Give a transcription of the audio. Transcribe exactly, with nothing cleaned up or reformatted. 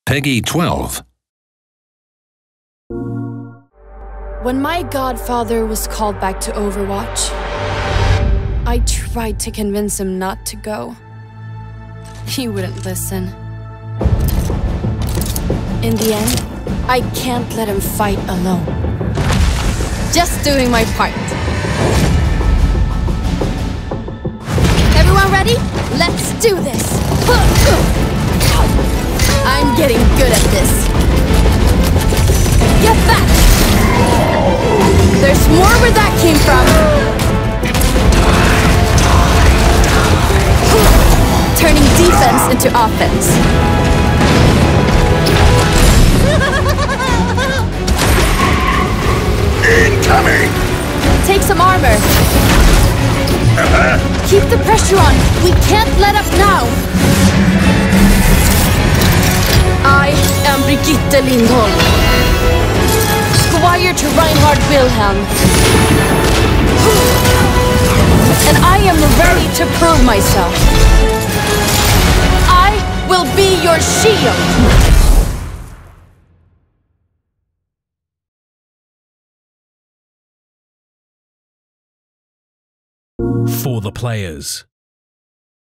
Peggy twelve. When my godfather was called back to Overwatch, I tried to convince him not to go. He wouldn't listen. In the end, I can't let him fight alone. Just doing my part. Everyone ready? Let's do this! I'm getting good at this. Get back! There's more where that came from. Turning defense into offense. Incoming! Take some armor. Keep the pressure on. We can't let up now. I am Brigitte Lindholm, squire to Reinhard Wilhelm. And I am ready to prove myself. I will be your shield. For the players.